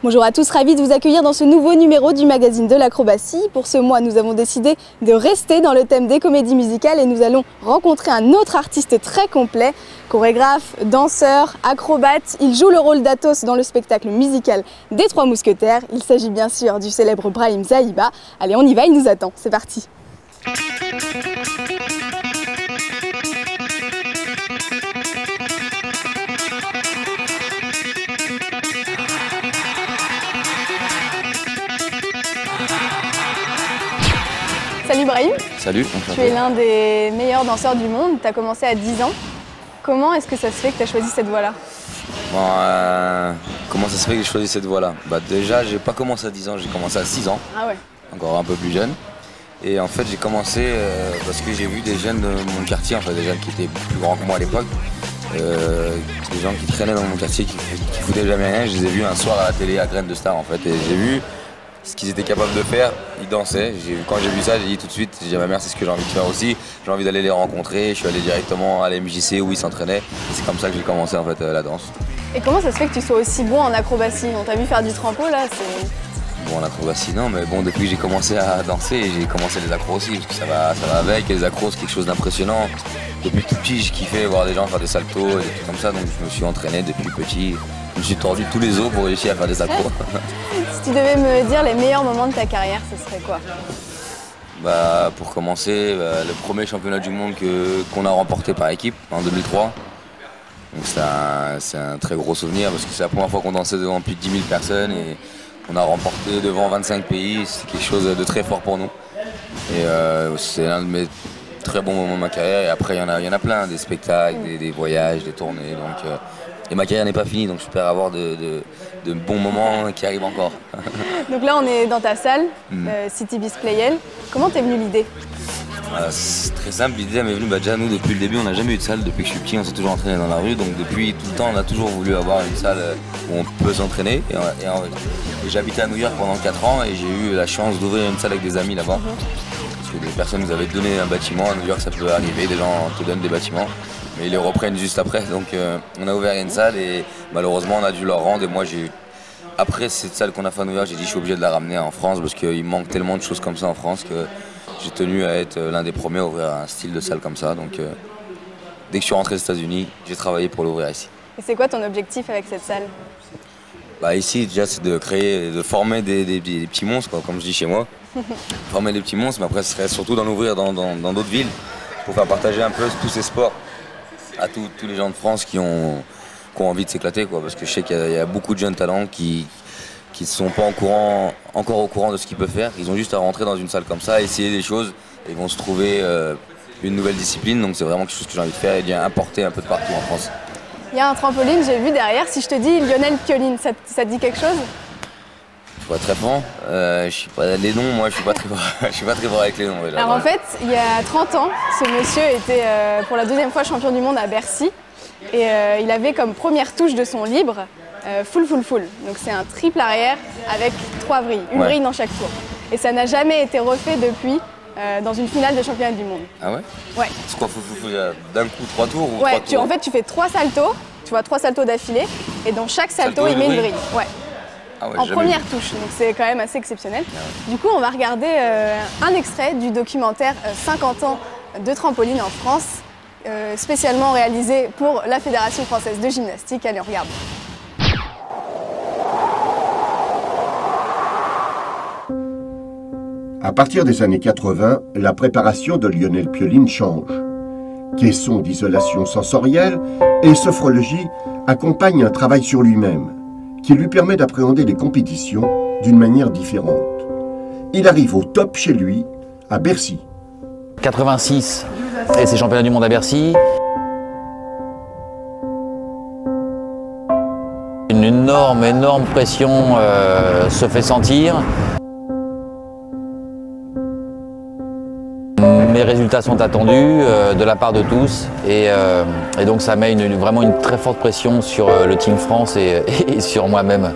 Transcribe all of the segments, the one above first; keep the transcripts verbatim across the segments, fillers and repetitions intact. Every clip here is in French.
Bonjour à tous, ravi de vous accueillir dans ce nouveau numéro du magazine de l'acrobatie. Pour ce mois, nous avons décidé de rester dans le thème des comédies musicales et nous allons rencontrer un autre artiste très complet. Chorégraphe, danseur, acrobate, il joue le rôle d'Athos dans le spectacle musical des Trois Mousquetaires. Il s'agit bien sûr du célèbre Brahim Zaïba. Allez, on y va, il nous attend, c'est parti. Salut Brahim. Salut. Tu es l'un des meilleurs danseurs du monde, tu as commencé à dix ans. Comment est-ce que ça se fait que tu as choisi cette voie-là? Bon, euh, comment ça se fait que j'ai choisi cette voie-là? Bah déjà, j'ai pas commencé à dix ans, j'ai commencé à six ans. Ah ouais. Encore un peu plus jeune. Et en fait, j'ai commencé euh, parce que j'ai vu des jeunes de mon quartier, en fait, des jeunes qui étaient plus grands que moi à l'époque. Euh, des gens qui traînaient dans mon quartier, qui, qui foutaient jamais rien. Je les ai vus un soir à la télé à Graines de Star, en fait. Et j'ai vu ce qu'ils étaient capables de faire, ils dansaient. Quand j'ai vu ça, j'ai dit tout de suite, j'ai dit à ma mère, c'est ce que j'ai envie de faire aussi. J'ai envie d'aller les rencontrer. Je suis allé directement à l'M J C où ils s'entraînaient. Et c'est comme ça que j'ai commencé en fait la danse. Et comment ça se fait que tu sois aussi bon en acrobatie? On t'a vu faire du trampo là, c'est... Bon, en acrobatie non, mais bon, depuis que j'ai commencé à danser, j'ai commencé les accros aussi, parce que ça va, ça va avec. Et les accros, c'est quelque chose d'impressionnant. Depuis tout petit, je kiffais voir des gens faire des saltos et des trucs comme ça, donc je me suis entraîné depuis petit. Je me suis tordu tous les os pour réussir à faire des accros. Si tu devais me dire les meilleurs moments de ta carrière, ce serait quoi? Bah, pour commencer, bah, le premier championnat du monde que, qu'on a remporté par équipe en deux mille trois. Donc c'est un, c'est un très gros souvenir parce que c'est la première fois qu'on dansait devant plus de dix mille personnes et on a remporté devant vingt-cinq pays. C'est quelque chose de très fort pour nous. Et euh, c'est l'un de mes très bons moments de ma carrière. Et après, il y en a, il y en a plein, des spectacles, des, des voyages, des tournées. Donc, euh, et ma carrière n'est pas finie, donc j'espère avoir de, de, de bons moments qui arrivent encore. Donc là, on est dans ta salle, mmh. euh, City Bis Playel. Comment t'es venue l'idée? euh, C'est très simple, l'idée m'est venue, bah, déjà nous depuis le début, on n'a jamais eu de salle. Depuis que je suis petit, on s'est toujours entraîné dans la rue. Donc depuis tout le temps, on a toujours voulu avoir une salle où on peut s'entraîner. Et, et, et j'ai habité à New York pendant quatre ans et j'ai eu la chance d'ouvrir une salle avec des amis là-bas. Mmh. Parce que des personnes nous avaient donné un bâtiment. À New York, ça peut arriver, des gens te donnent des bâtiments. Mais ils les reprennent juste après, donc euh, on a ouvert une salle et malheureusement on a dû leur rendre et moi j'ai... Après cette salle qu'on a fait à New York, j'ai dit je suis obligé de la ramener en France parce qu'il manque tellement de choses comme ça en France que j'ai tenu à être l'un des premiers à ouvrir un style de salle comme ça. Donc euh, dès que je suis rentré aux États-Unis, j'ai travaillé pour l'ouvrir ici. Et c'est quoi ton objectif avec cette salle? Bah ici déjà c'est de créer, de former des, des, des petits monstres quoi, comme je dis chez moi. Former des petits monstres, mais après ce serait surtout d'en ouvrir dans d'autres dans, dans villes pour faire partager un peu tous ces sports à tous, tous les gens de France qui ont, qui ont envie de s'éclater quoi, parce que je sais qu'il y, y a beaucoup de jeunes talents qui qui ne sont pas en courant, encore au courant de ce qu'ils peuvent faire. Ils ont juste à rentrer dans une salle comme ça, essayer des choses et vont se trouver euh, une nouvelle discipline. Donc c'est vraiment quelque chose que j'ai envie de faire et d'y importer un peu de partout en France. Il y a un trampoline, j'ai vu derrière. Si je te dis Lionel Pioline, ça, ça te dit quelque chose? Pour être très franc, euh, je suis pas les noms, moi je suis pas très je suis pas très fort avec les noms. Déjà. Alors en fait, il y a trente ans, ce monsieur était euh, pour la deuxième fois champion du monde à Bercy et euh, il avait comme première touche de son libre euh, full full full. Donc c'est un triple arrière avec trois vrilles, une ouais. vrille dans chaque tour. Et ça n'a jamais été refait depuis euh, dans une finale de championnat du monde. Ah ouais? Ouais. C'est quoi, full full full, d'un coup trois tours ou ouais, trois tu, tours? En fait, tu fais trois saltos, tu vois trois saltos d'affilée et dans chaque salto, salto il met une vrille. Ouais. Ah ouais, en première vu. touche, donc c'est quand même assez exceptionnel. Ah ouais. Du coup, on va regarder euh, un extrait du documentaire euh, cinquante ans de trampoline en France, euh, spécialement réalisé pour la Fédération française de gymnastique. Allez, on regarde. À partir des années quatre-vingt, la préparation de Lionel Pioline change. Caisson d'isolation sensorielle et sophrologie accompagnent un travail sur lui-même, qui lui permet d'appréhender les compétitions d'une manière différente. Il arrive au top chez lui, à Bercy. quatre-vingt-six, et c'est championnat du monde à Bercy. Une énorme, énorme pression euh, se fait sentir. Mes résultats sont attendus euh, de la part de tous et, euh, et donc ça met une, une, vraiment une très forte pression sur euh, le Team France et, et sur moi-même.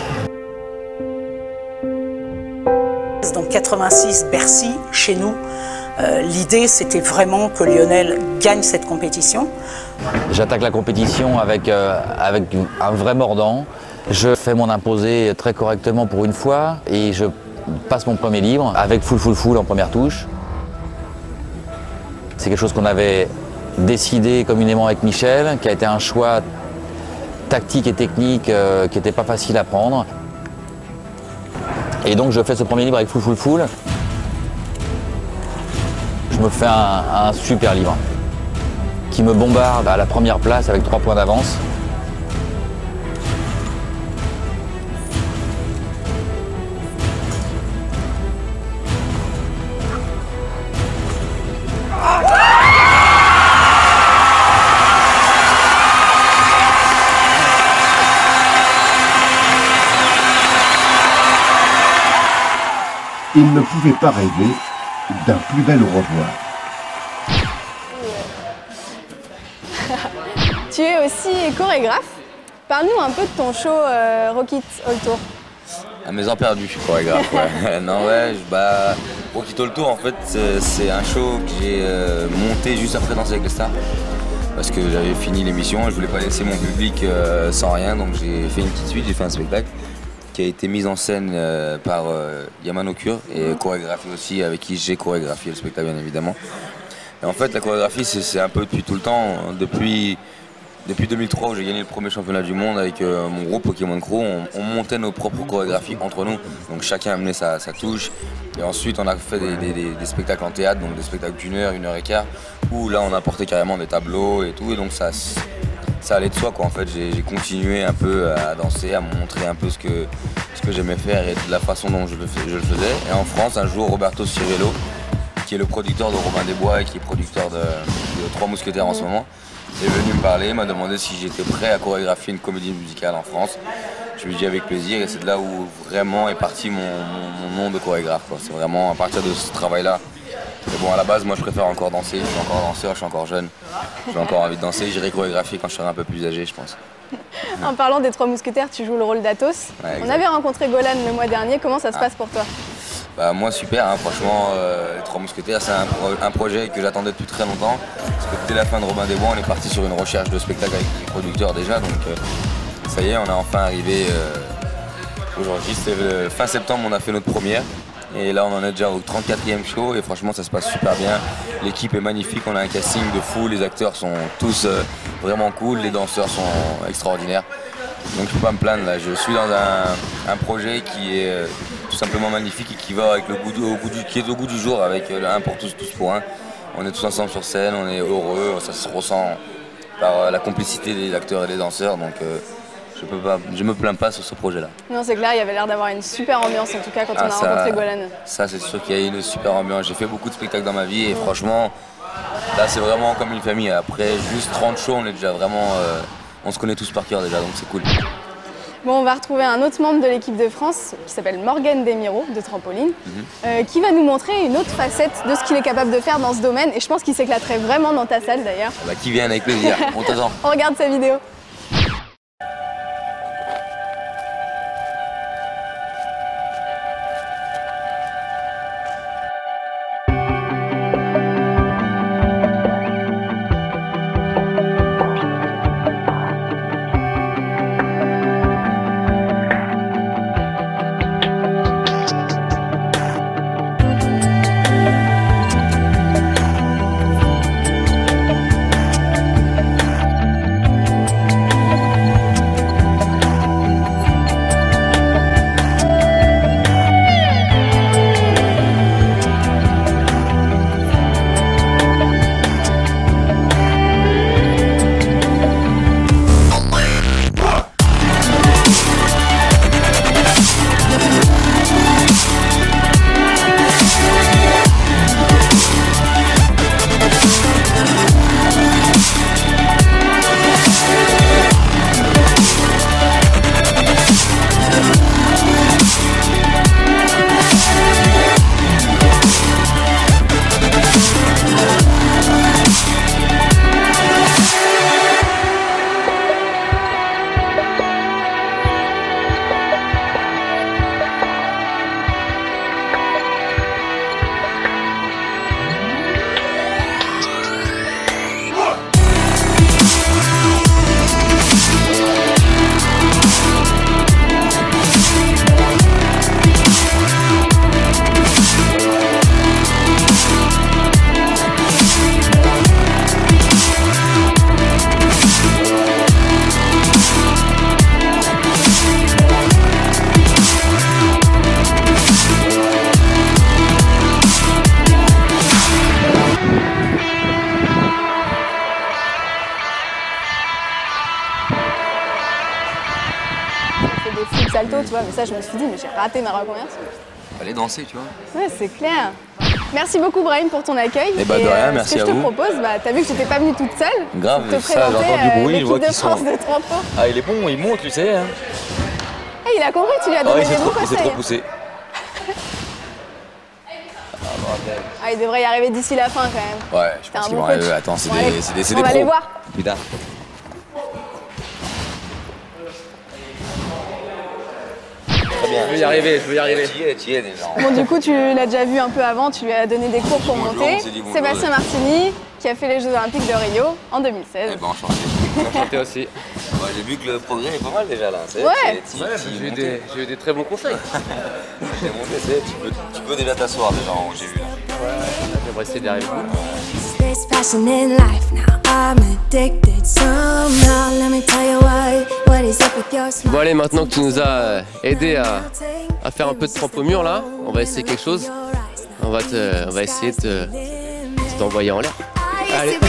Donc quatre-vingt-six, Bercy, chez nous, euh, l'idée c'était vraiment que Lionel gagne cette compétition. J'attaque la compétition avec, euh, avec un vrai mordant Je fais mon imposé très correctement pour une fois et je passe mon premier livre avec full full full en première touche. C'est quelque chose qu'on avait décidé communément avec Michel, qui a été un choix tactique et technique euh, qui n'était pas facile à prendre. Et donc je fais ce premier livre avec full full full. Je me fais un, un super livre qui me bombarde à la première place avec trois points d'avance. Il ne pouvait pas rêver d'un plus bel au revoir. Tu es aussi chorégraphe. Parle-nous un peu de ton show euh, Rock It All Tour. À mes heures perdues, je suis chorégraphe. Ouais. Non, ouais, bah, Rock It All Tour, en fait, c'est un show que j'ai euh, monté juste après Danser avec les stars. Parce que j'avais fini l'émission et je voulais pas laisser mon public euh, sans rien, donc j'ai fait une petite suite, j'ai fait un spectacle qui a été mise en scène euh, par euh, Yaman Okur et chorégraphié aussi, avec qui j'ai chorégraphié le spectacle bien évidemment. Et en fait la chorégraphie c'est un peu depuis tout le temps, depuis, depuis deux mille trois où j'ai gagné le premier championnat du monde avec euh, mon groupe Pokémon Crew, on, on montait nos propres chorégraphies entre nous, donc chacun amenait sa, sa touche. Et ensuite on a fait des, des, des, des spectacles en théâtre, donc des spectacles d'une heure, une heure et quart, où là on apportait carrément des tableaux et tout, et donc ça ça allait de soi quoi. En fait j'ai continué un peu à danser, à montrer un peu ce que, ce que j'aimais faire et de la façon dont je le, je le faisais. Et en France un jour Roberto Cirello, qui est le producteur de Robin des Bois et qui est producteur de, de Trois Mousquetaires en ce moment, est venu me parler, m'a demandé si j'étais prêt à chorégraphier une comédie musicale en France. Je lui ai dit avec plaisir et c'est de là où vraiment est parti mon, mon, mon nom de chorégraphe. C'est vraiment à partir de ce travail là. Mais bon, à la base, moi je préfère encore danser, je suis encore danseur, je suis encore jeune, j'ai encore envie de danser, j'irai chorégraphier quand je serai un peu plus âgé, je pense. En parlant des Trois Mousquetaires, tu joues le rôle d'Athos. Ouais, on avait rencontré Golan le mois dernier, comment ça se ah. passe pour toi? Bah, moi super, hein. Franchement, euh, les Trois Mousquetaires c'est un, pro un projet que j'attendais depuis très longtemps, parce que dès la fin de Robin des Bois, on est parti sur une recherche de spectacle avec les producteurs déjà, donc euh, ça y est, on est enfin arrivé euh, aujourd'hui, c'était fin septembre, on a fait notre première. Et là on en est déjà au trente-quatrième show et franchement ça se passe super bien. L'équipe est magnifique, on a un casting de fou, les acteurs sont tous euh, vraiment cool, les danseurs sont extraordinaires. Donc je peux pas me plaindre là, je suis dans un, un projet qui est euh, tout simplement magnifique et qui va avec le goût du, au goût du, qui est au goût du jour avec euh, un pour tous, tous pour un. On est tous ensemble sur scène, on est heureux, ça se ressent par euh, la complicité des acteurs et des danseurs. Donc, euh, Je peux pas, je me plains pas sur ce projet-là. Non, c'est clair, il y avait l'air d'avoir une super ambiance en tout cas quand ah, on a ça, rencontré Golan. Ça, c'est sûr qu'il y a une super ambiance. J'ai fait beaucoup de spectacles dans ma vie et franchement, là, c'est vraiment comme une famille. Après juste trente shows, on est déjà vraiment, euh, on se connaît tous par cœur déjà, donc c'est cool. Bon, on va retrouver un autre membre de l'équipe de France qui s'appelle Morgan Desmiro de trampoline, mm-hmm. euh, qui va nous montrer une autre facette de ce qu'il est capable de faire dans ce domaine. Et je pense qu'il s'éclaterait vraiment dans ta salle d'ailleurs. Bah, qui vient avec plaisir, on t'attend. On regarde sa vidéo. des flips salto, tu vois, mais ça je me suis dit, mais j'ai raté ma reconversion. Fallait danser, tu vois. Ouais, c'est clair. Merci beaucoup Brahim pour ton accueil. Et bah de rien, merci à vous. Ce que je te vous. propose, bah, t'as vu que j'étais pas venue toute seule. Grave, te ça, j'entends du bruit, euh, je vois qu'ils sont... de trampo. Ah, il est bon, il monte, tu sais. Hein. Hey, il a compris, tu lui as donné oh, des bons conseils. Il s'est trop poussé. Ah, il devrait y arriver d'ici la fin quand même. Ouais, je pense qu'ils vont arriver. Attends, c'est des, des, des, des On va aller voir. Putain. Je vais y arriver, je vais y arriver. Tu y es, tu y es déjà. Bon, du coup, tu l'as déjà vu un peu avant, tu lui as donné des cours pour monter. Sébastien Martini, qui a fait les Jeux Olympiques de Rio en deux mille seize. Eh ben, enchanté. Enchanté aussi. Ouais, j'ai vu que le progrès est pas mal déjà là. Ouais, ouais j'ai eu, des, eu des très bons conseils. J'ai monté, tu peux, tu peux déjà t'asseoir déjà en haut, j'ai vu là. Ouais, j'aimerais essayer d'y arriver. Bon allez, maintenant que tu nous as aidé à, à faire un peu de trempe au mur là, on va essayer quelque chose. On va, te, on va essayer de t'envoyer en l'air. Allez.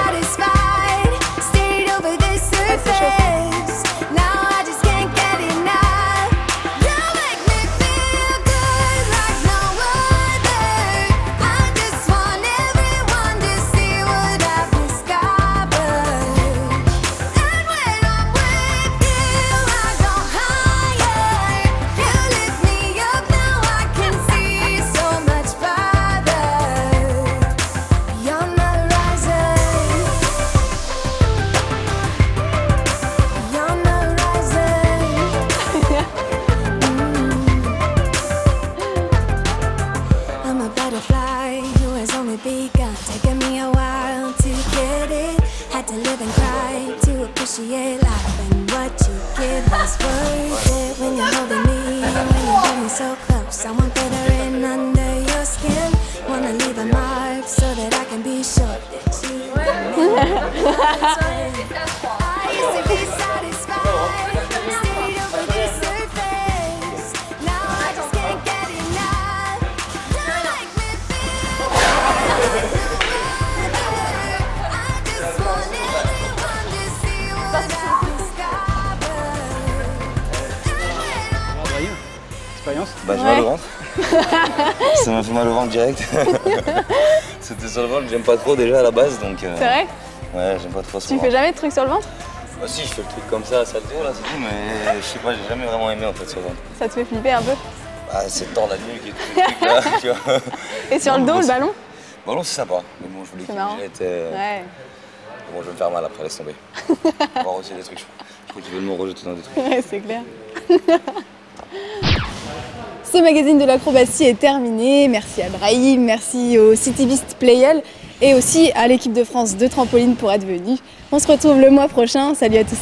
So close, I want better in under your skin. Wanna leave a mark so that I can be sure that you I used to be satisfied, stayed over the surface. Now I just can't get enough. Don't make me feel I just want everyone to see what I've Bah j'ai ouais. mal au ventre. Ça m'a fait mal au ventre direct. C'était sur le ventre, j'aime pas trop déjà à la base donc. Euh... C'est vrai? Ouais, j'aime pas trop ça. Tu fais jamais de trucs sur le ventre? Bah si, je fais le truc comme ça, salto là, c'est tout, mais je sais pas, j'ai jamais vraiment aimé en fait sur le ventre. Ça te fait flipper un peu? Bah c'est tordre la nuque et tout le truc là, tu vois. Et sur le dos, le ballon? Le ballon c'est sympa, mais bon je voulais qu'il jette. Euh... Ouais. Bon je vais me faire mal après, laisse tomber. On va voir aussi des trucs, je crois qu'il veut me rejeter dans des trucs. Ouais, c'est clair. Ce magazine de l'acrobatie est terminé. Merci à Brahim, merci au Citybeast Playel et aussi à l'équipe de France de trampoline pour être venue. On se retrouve le mois prochain. Salut à tous.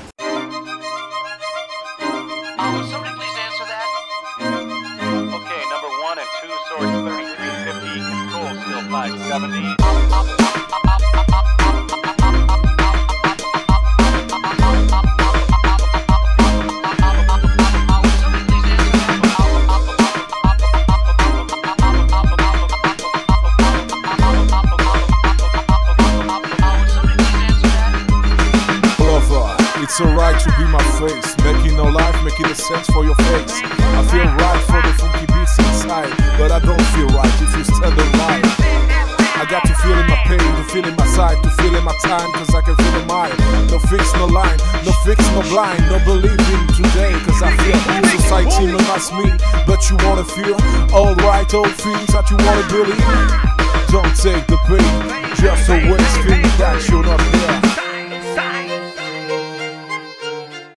It's alright to be my face, making no life, making a sense for your face. I feel right for the funky beats inside, but I don't feel right if you stand alive. I got to feel in my pain, to feel in my side, to feel in my time, cause I can feel in mine. No fix, no line, no fix, no blind, no believing today, cause I feel society no that's me, but you wanna feel alright, all things that you wanna believe. Don't take the pain, just always feel that you're not there.